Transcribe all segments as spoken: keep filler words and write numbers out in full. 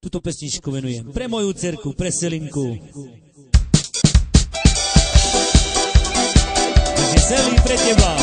Tuto pesničku venujem pre moju dcerku, pre Selinku. Takže Seli, pre teba.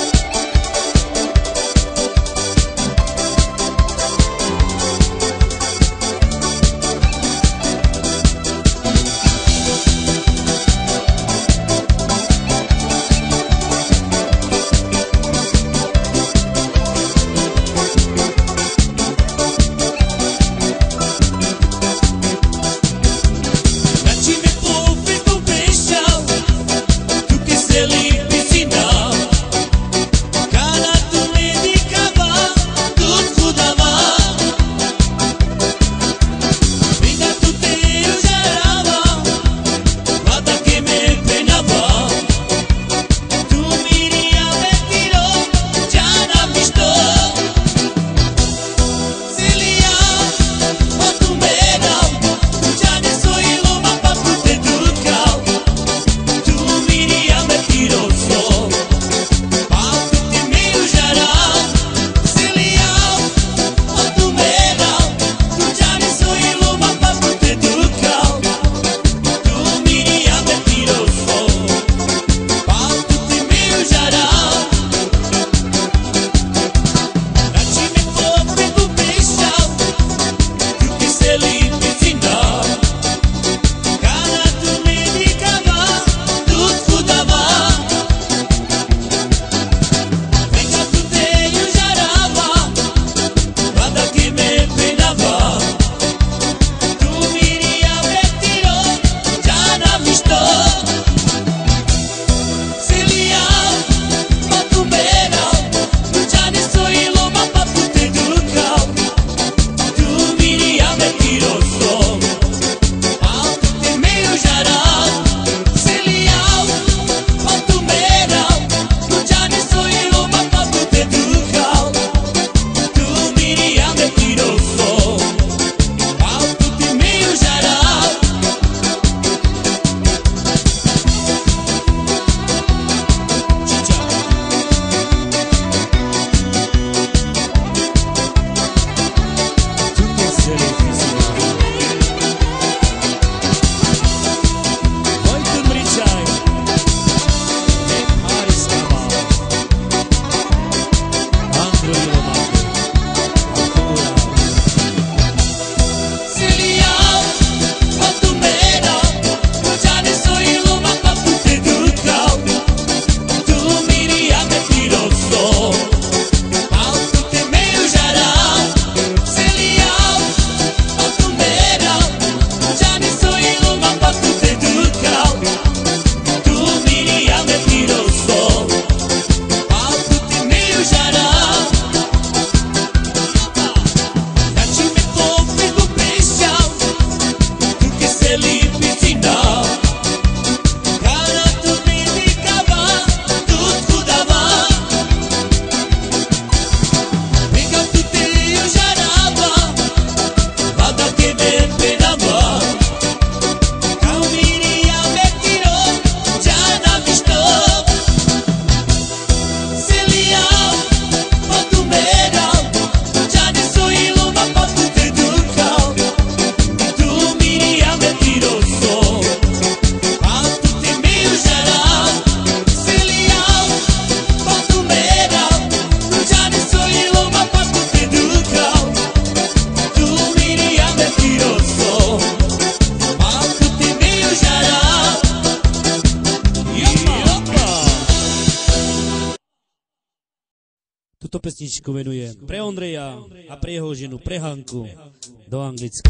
Tuto pesničku venujem pre Ondreja a pre jeho ženu, pre Hanku do Anglicka.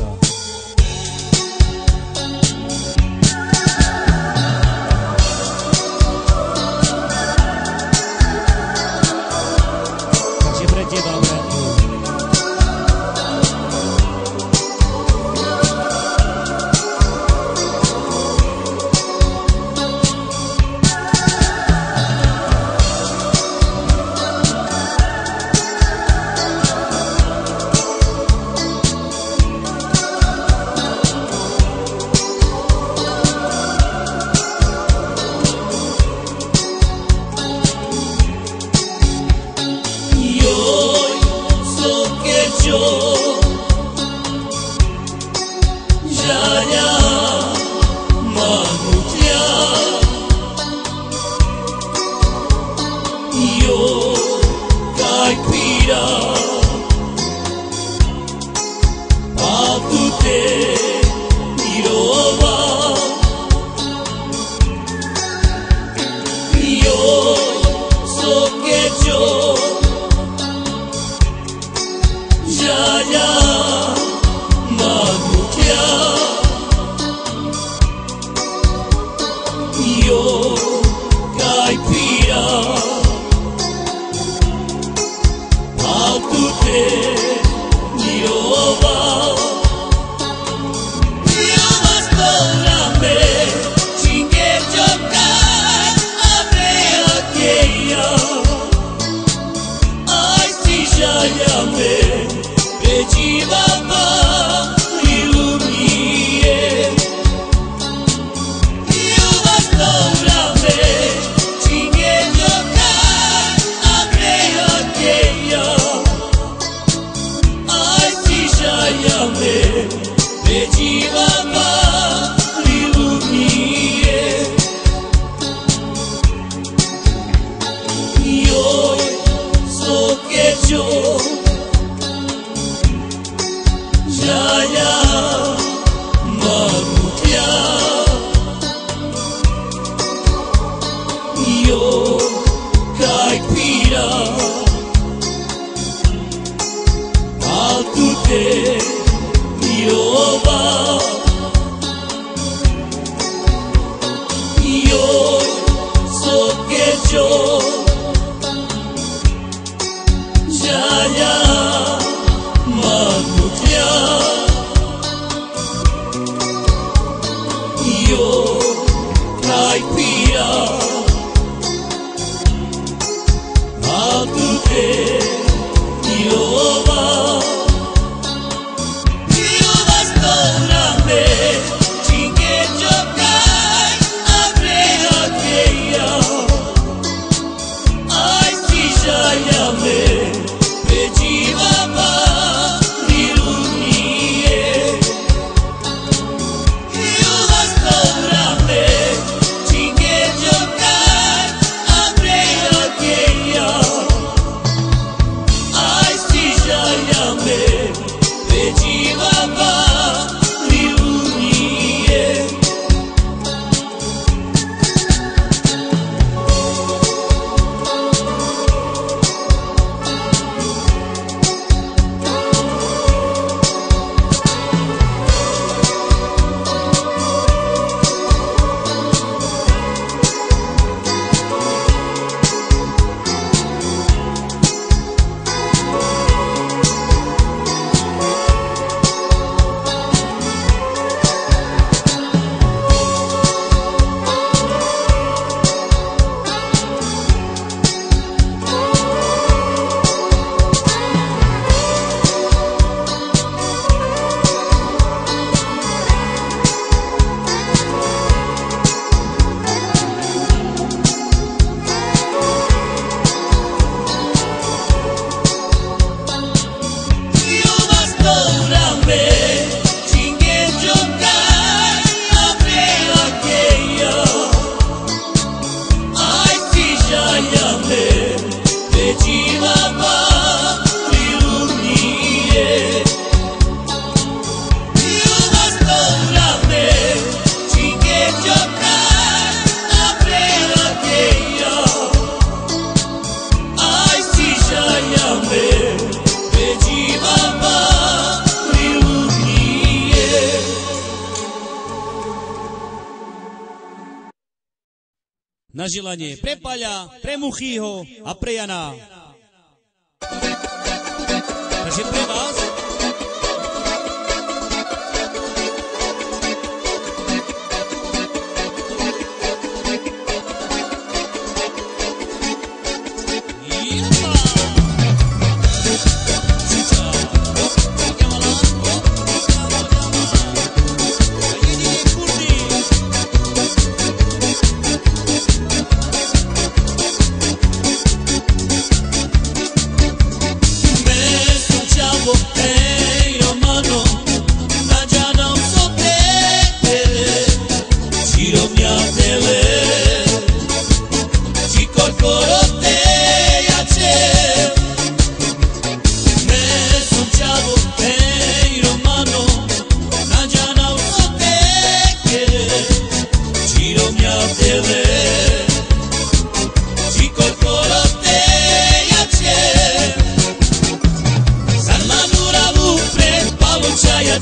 Takže pre teba, Hanku. Hoy Jaya manusia Yo kai pira Avute irova Yo sokecho Jaya manusia Yo kai pira Avute irova Jaya manusia Yo kai pira Avute irova Yo sokecho Jaya manusia Yo kai pira Avute irova Io basto rame Chinge jokai abre akeya Ai si jaya me Bejiva ma ilunie Io basto rame Chinge jokai abre akeya Ai si jaya me Bejiva ma ilunie Na želanie pre Paľa, pre Muchýho a pre Jana. Takže pre vás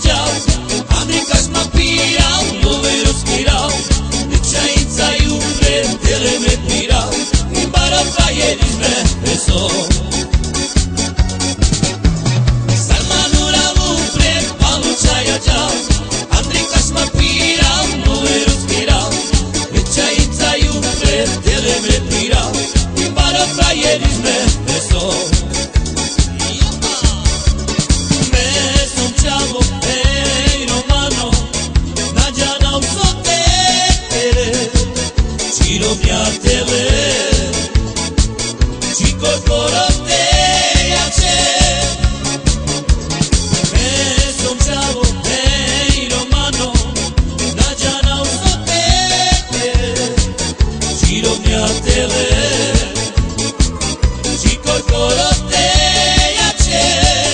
dział, Andrej Kašma pirao, nowy rozkirao, Nečajica ju pred teleme pirao, I barata jedizme peso. Salmanura mu pred palučaja dział, Andrej Kašma pirao, nowy rozkirao, Nečajica ju pred teleme pirao, I barata jedizme peso. Tele, chico corote yache, es un chavo hey romano, najana usote, chiro mia tele, chico corote yache,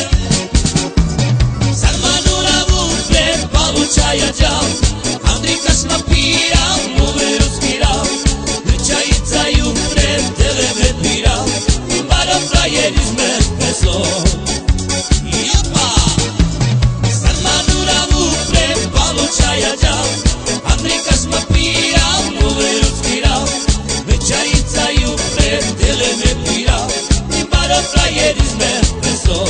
Salmanura vufle palučaja džal, Andrej Kašma pirao, novi rozkirao, Nečajica ju pred teleme pirao, I barata jedizme peso. Jopa! Salmanura mu pred palučaja džal, Andrej Kašma pirao, novi rozkirao, Nečajica ju pred teleme pirao, I barata jedizme peso.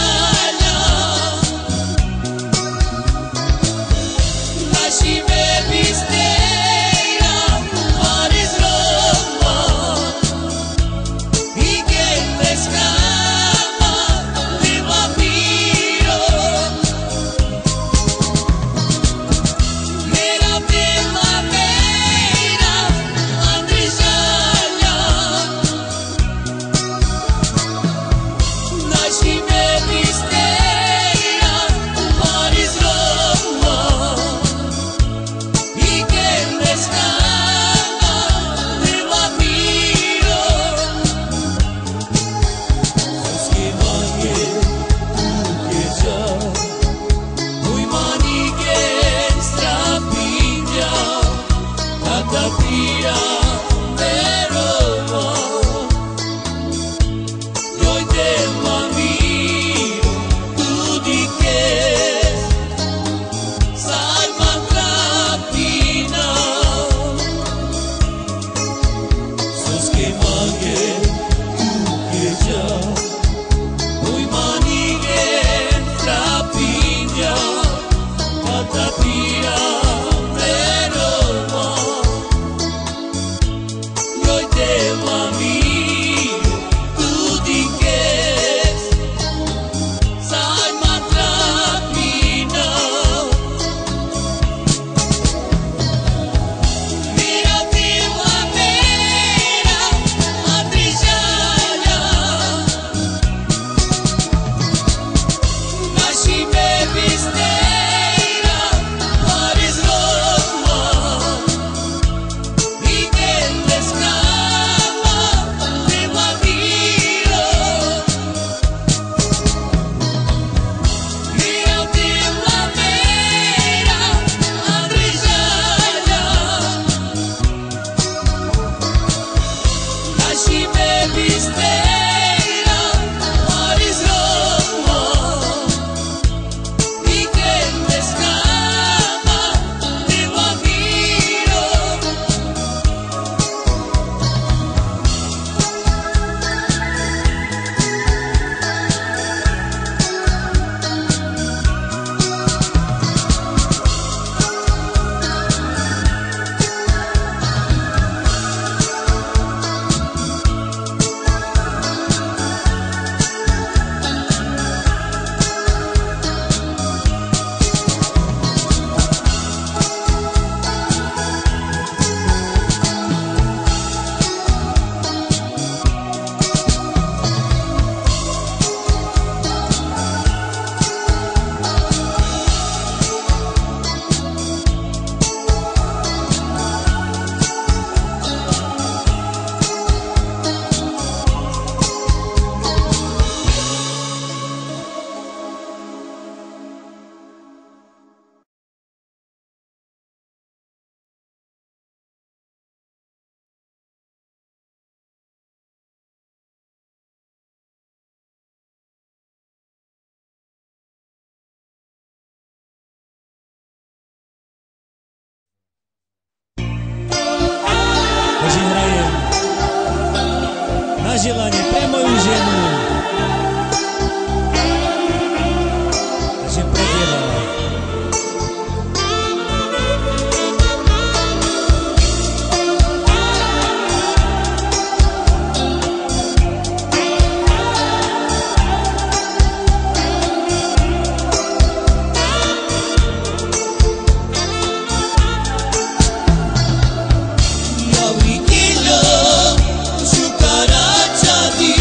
She pira meroma. Yo te mamiro tu di che salma trapina. Sos che manche tu che già ui manighe trapiglia tata pira meroma. Yo te mamiro tu di che salma trapina. Mira ti la mera atrisciaia. Naši baby steira Paris Roma. Weekend escapa de Madiro. Mira ti la mera atrisciaia. Naši baby steira Paris Roma. Weekend escapa de Madiro. Takže hrajem na želanie pre moju ženu. Takže pre teba. Ya wikilo shukaracha di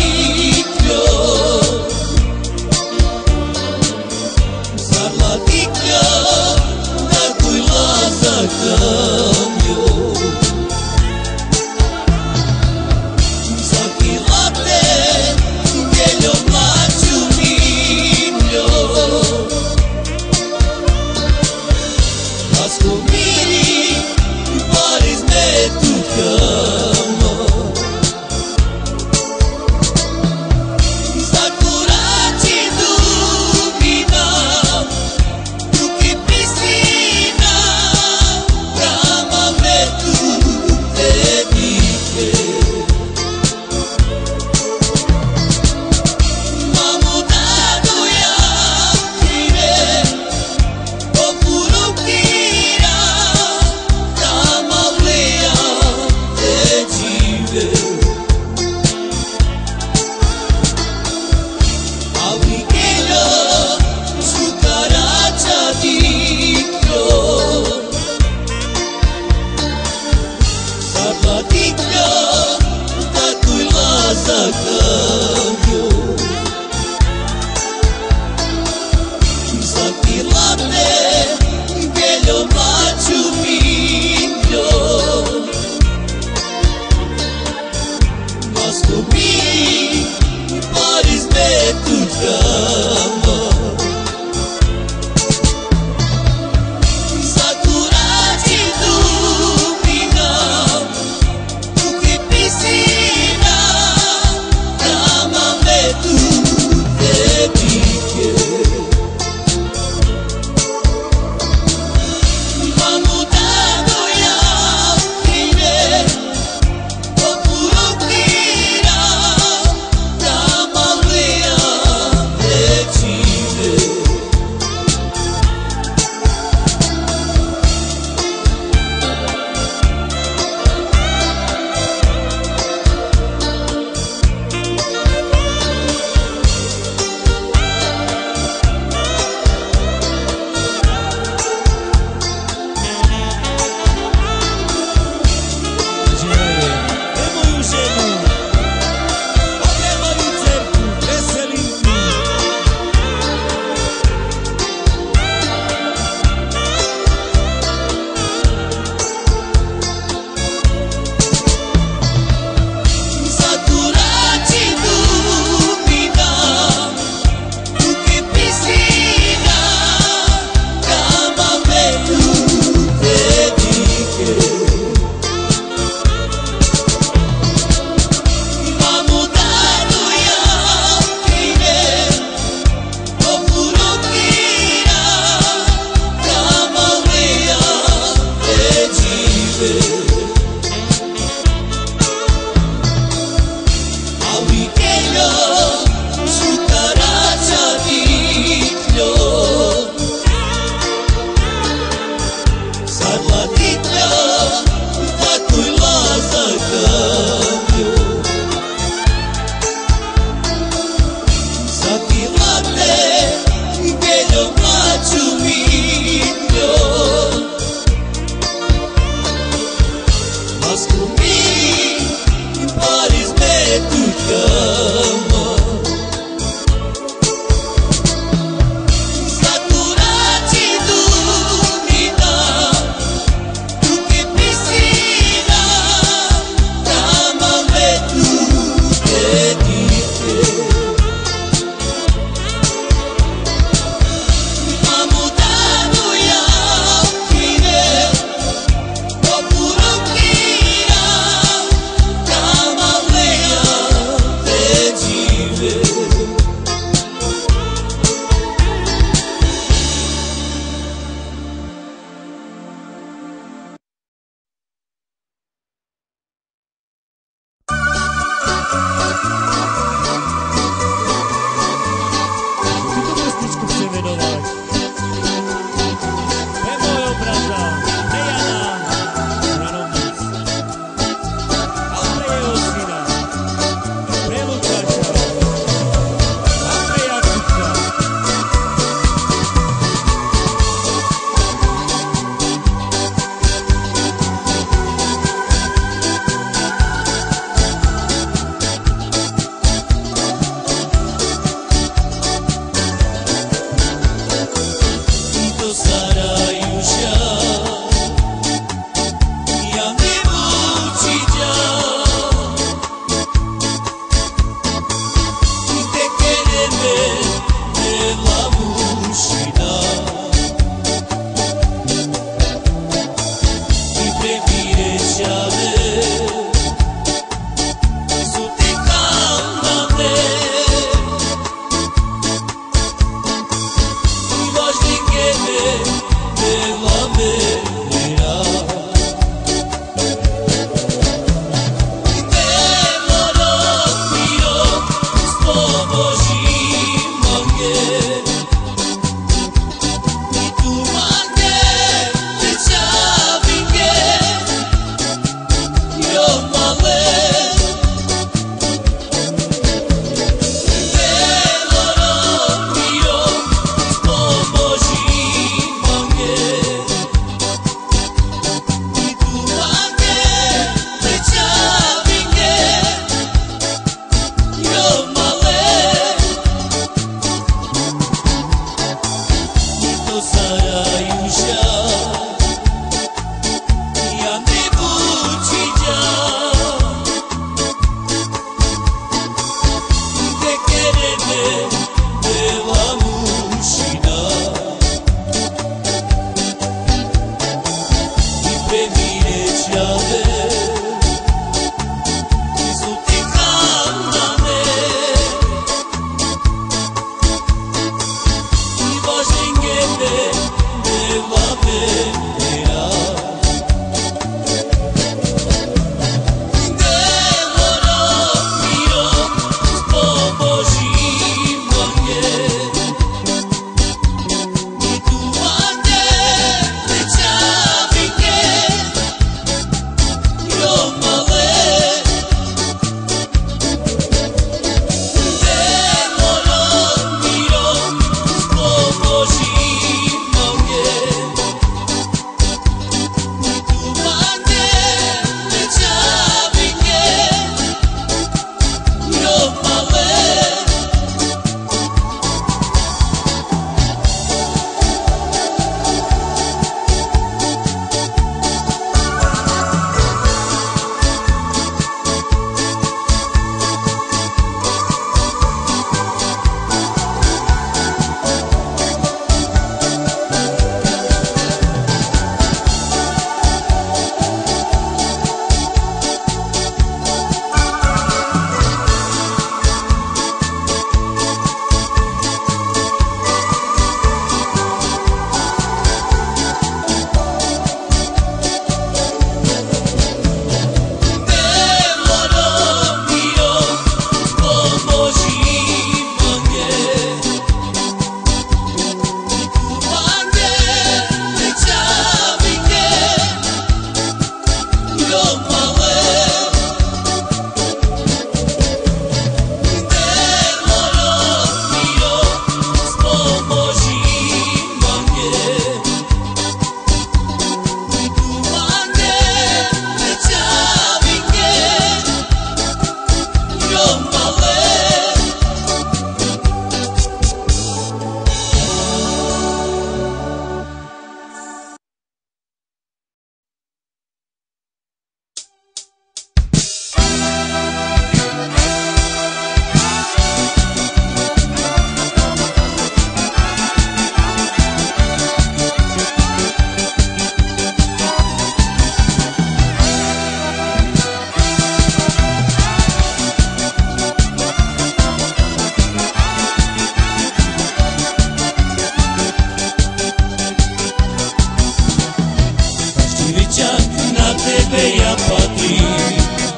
tebe ja patrím.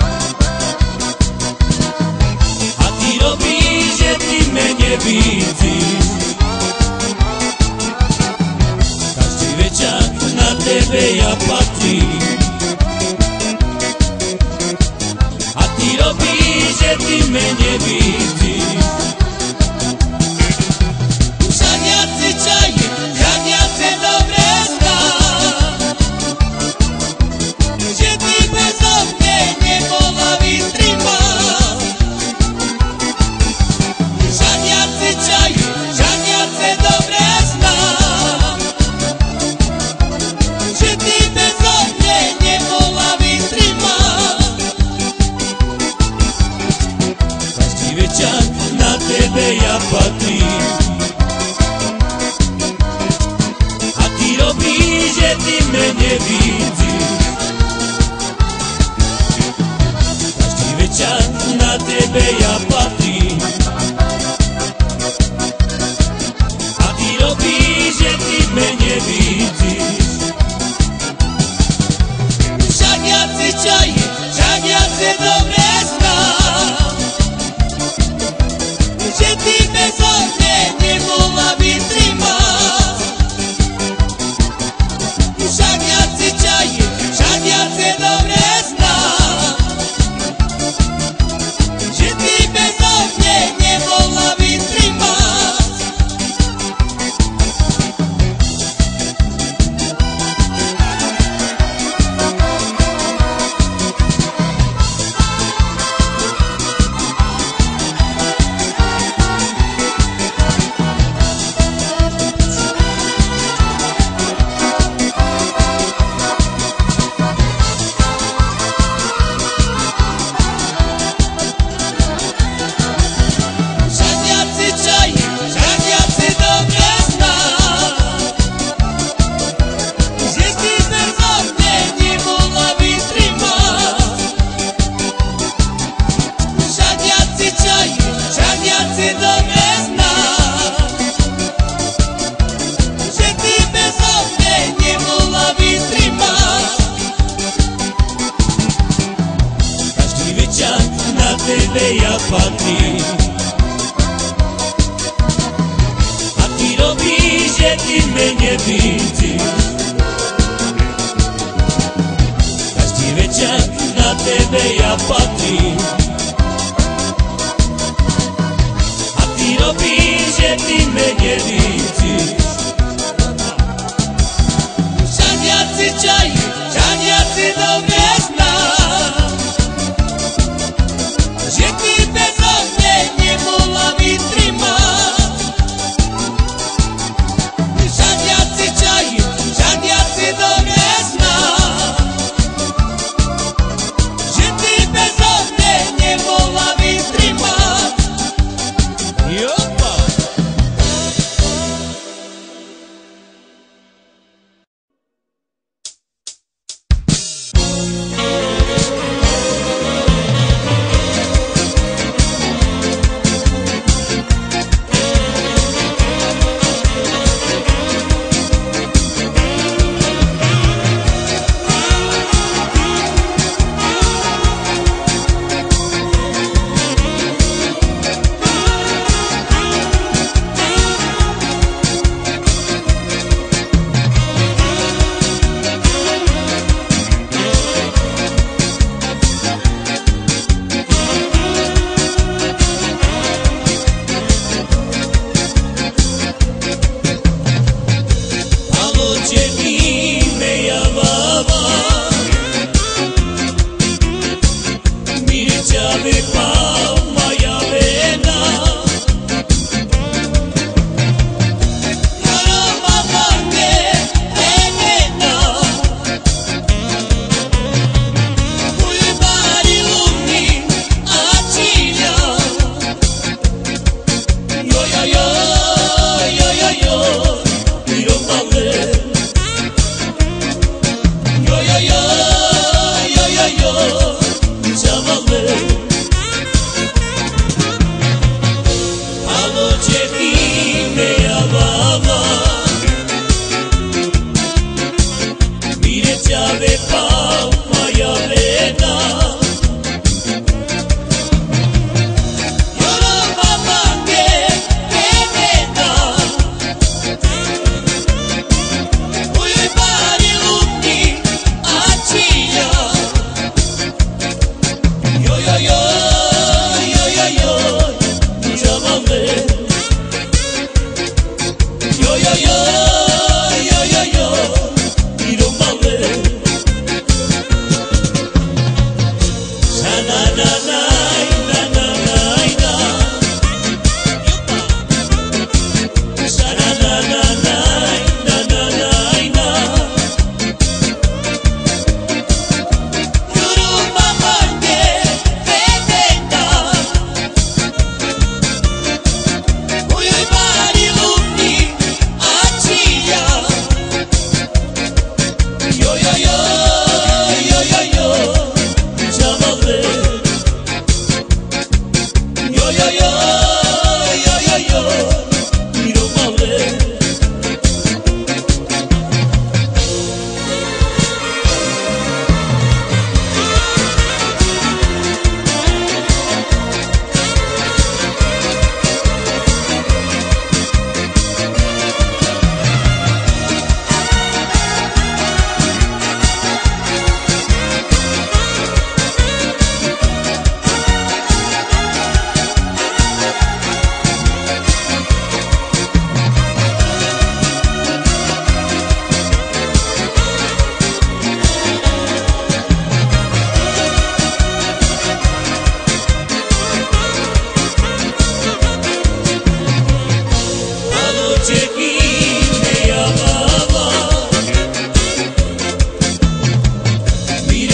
A ty robíš, že ty me nevidíš. Každý večer na tebe ja patrím. A ty robíš, že ty me nevidíš. Žaniaci čaji, žaniaci dobre znám, že ty bezo mne nebola vytrymať. Žaniaci čaji, žaniaci dobre znám, že ty bezo mne nebola vytrymať. Každý večer na tebe ja patrím. A ty robíš, že ty me nevidíš. Každý večer na tebe ja patrím. A ty robíš, že ty me nevidíš. Žaniaci čaji, žaniaci dobre znám, že ty bezo mne nebola vytrymať. Žaniaci čaji, žaniaci dobre znám, že ty bezo mne nebola vytrymať. Žaniaci čaji, žaniaci dobre znám, že ty bezo mne nebola vytrymať. Žaniaci čaji, žaniaci dobre znám, že ty bezo mne nebola vytrymať. Každý večer na tebe ja patrím. A ty robíš, že ty me nevidíš. Každý večer na tebe ja patrím. A ty robíš, že ty me nevidíš. Žaniaci čaji, žaniaci dobre znám, že ty bezo mne nebola vytrymať. Žaniaci čaji, žaniaci dobre znám, že ty bezo mne nebola vytrymať. Jopa!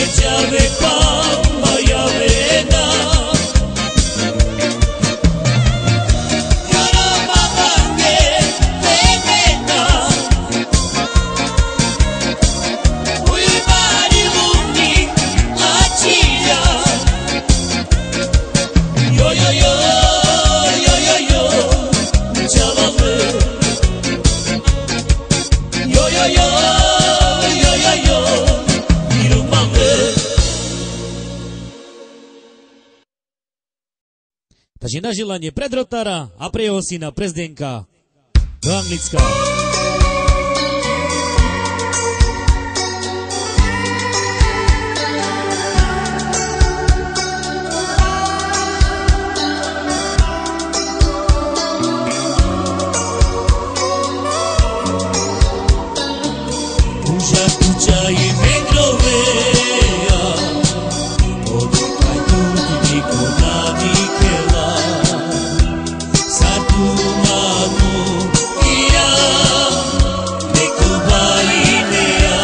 Jave Pama Yavena Takže na želanie pre Drotára a pre jeho syna, pre Zdenka do Anglicka. Puja, puja i Vengrovea, odikaj tudo nikoga nikela. Sartu manu ia, neku bainea.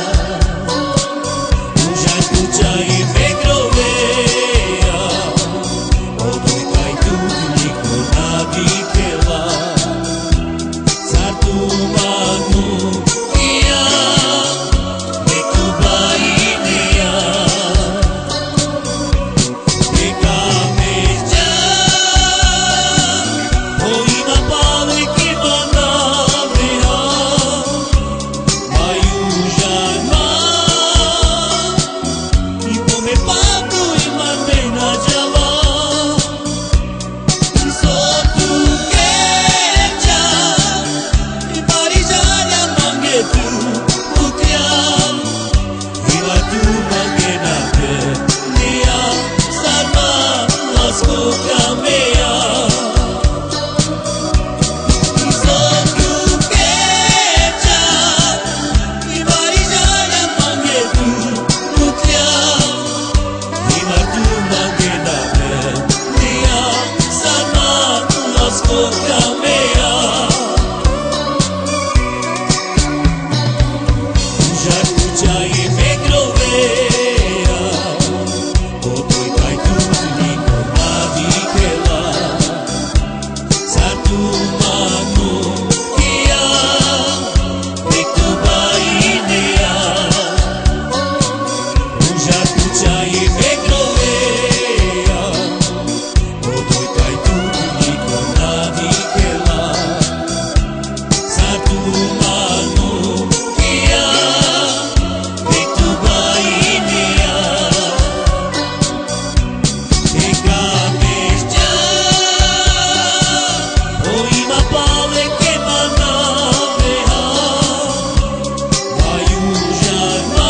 Puja, puja i Vengrovea, odikaj tudo nikoga nikela. Sartu manu ia, neku bainea. Neka meja, o ima pale ki manavea, Maiujanma, i pome patu ima mena java. Sotu keja, i parijaya mangetu ukriam, ila tu mangenate nia sarma lasko kamea. Sotu keja, i parijaya mangetu ukriam, ila tu mangenate nia sarma lasko kamea. Puja, puja i Vengrovea, odikaj tudo nikoga nikela. Sartu manu ia, neku bainea. Puja, puja i Vengrovea, odikaj tudo nikoga nikela. Sartu manu ia, neku bainea. Neka meja, o ima pale ki manavea, Maiujanma,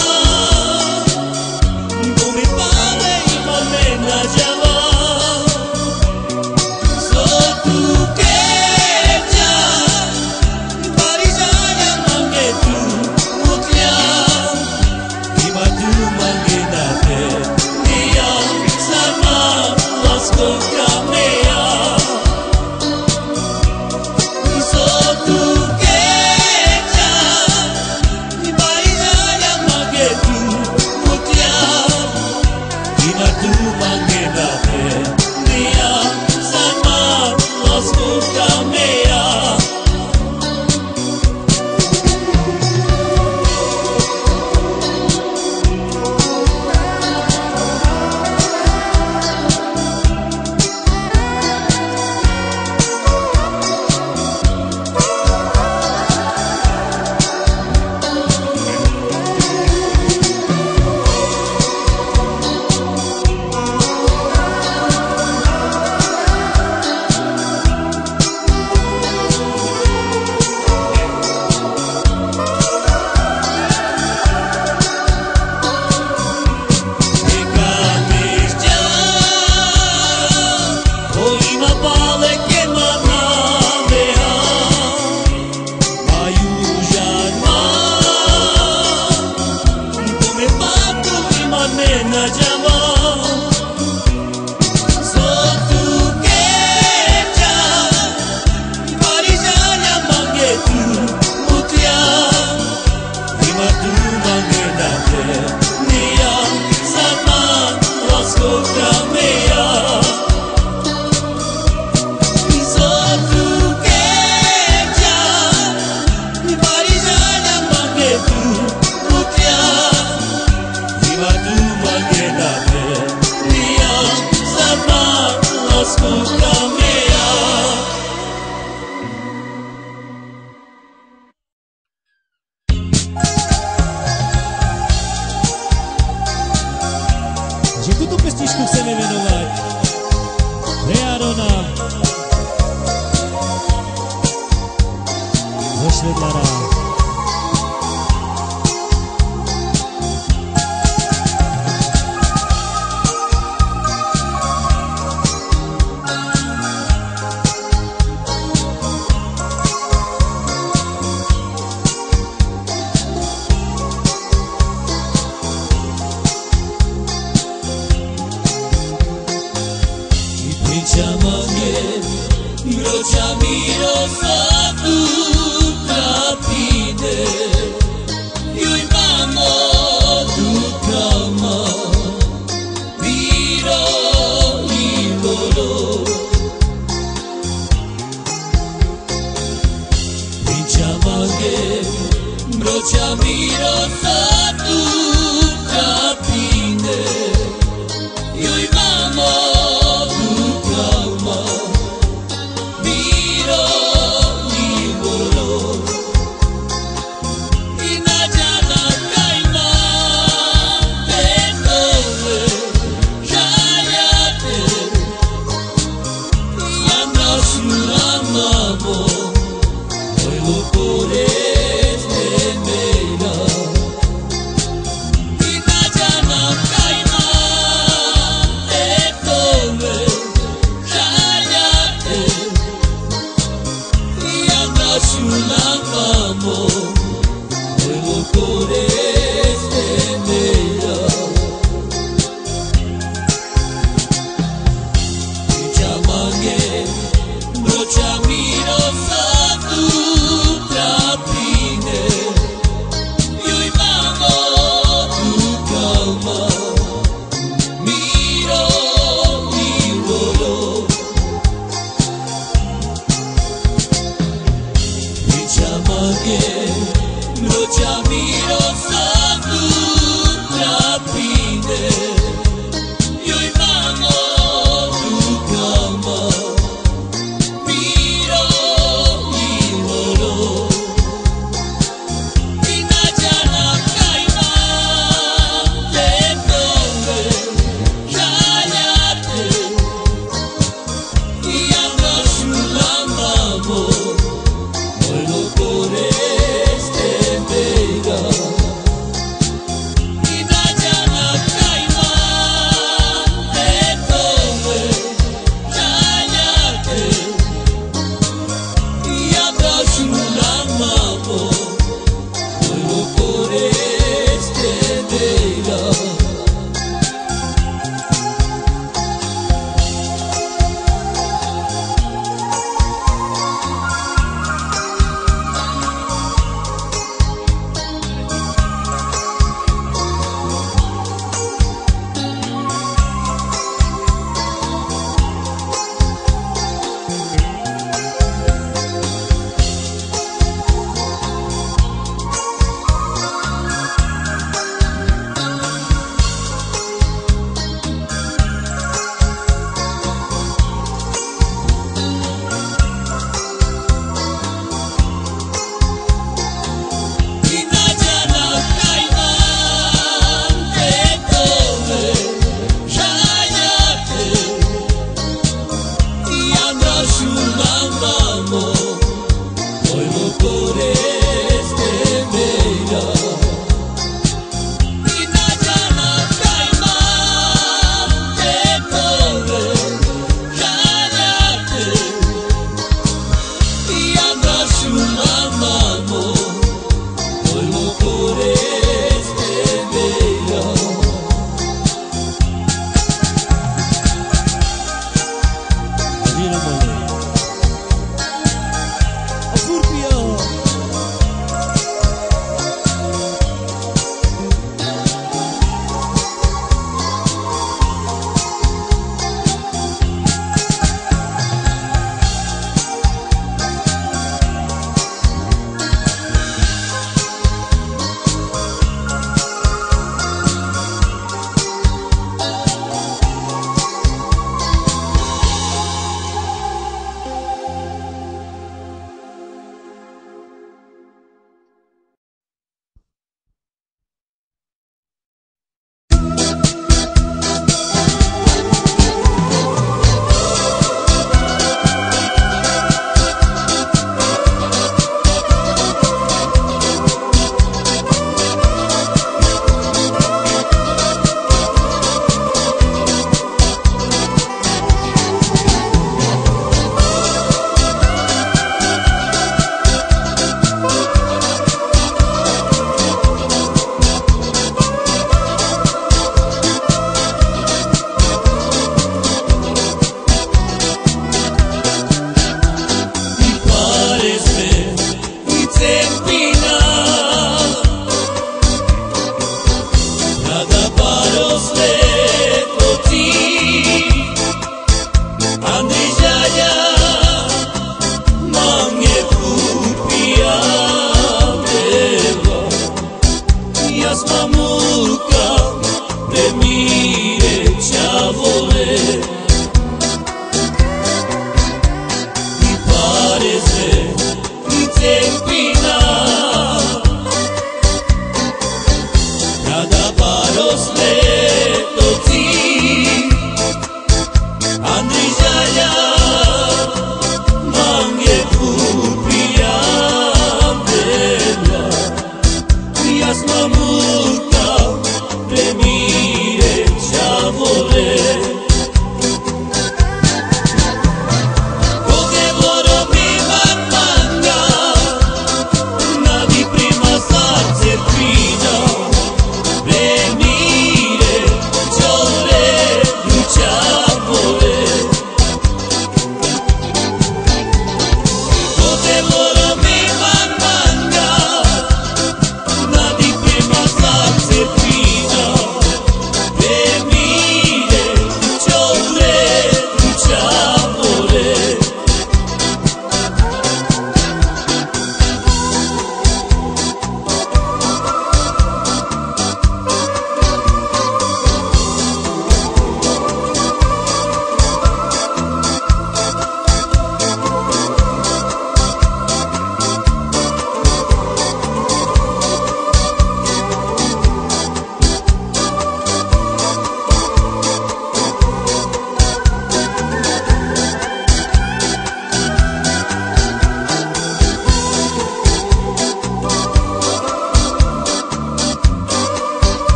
i pome pale ima mena java. Sotu keja, i parijaya mangetu ukriam, ima tu mangenate nia sarma lasko kamea. Sotu keja, i parijaya mangetu ukriam, ima tu mangenate nia sarma lasko kamea. Neka meja, o ima pale ki manavea, Maiujanma, i pome patu ima mena java. Sotu keja, i parijaya mangetu ukriam, ima tu mangenate nia že tuto pesničku chceme venovať pre Arona zo Švedlara.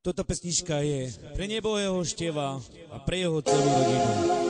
Toto pesnička je pre nebohého Števa a pre jeho celú rodinu.